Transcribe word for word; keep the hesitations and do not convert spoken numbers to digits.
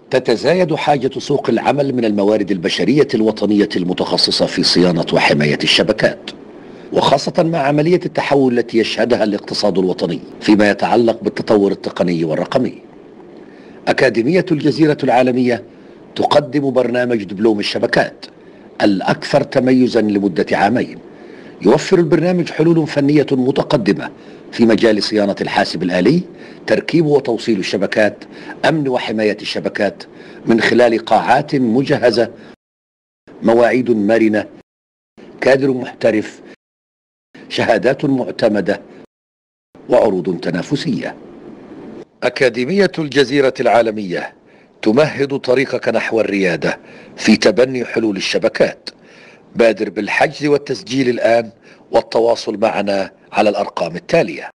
تتزايد حاجة سوق العمل من الموارد البشرية الوطنية المتخصصة في صيانة وحماية الشبكات، وخاصة مع عملية التحول التي يشهدها الاقتصاد الوطني فيما يتعلق بالتطور التقني والرقمي. أكاديمية الجزيرة العالمية تقدم برنامج دبلوم الشبكات الأكثر تميزا لمدة عامين. يوفر البرنامج حلول فنية متقدمة في مجال صيانة الحاسب الآلي، تركيب وتوصيل الشبكات، أمن وحماية الشبكات من خلال قاعات مجهزة، مواعيد مرنة، كادر محترف، شهادات معتمدة، وعروض تنافسية. أكاديمية الجزيرة العالمية تمهد طريقك نحو الريادة في تبني حلول الشبكات. بادر بالحجز والتسجيل الآن والتواصل معنا على الأرقام التالية.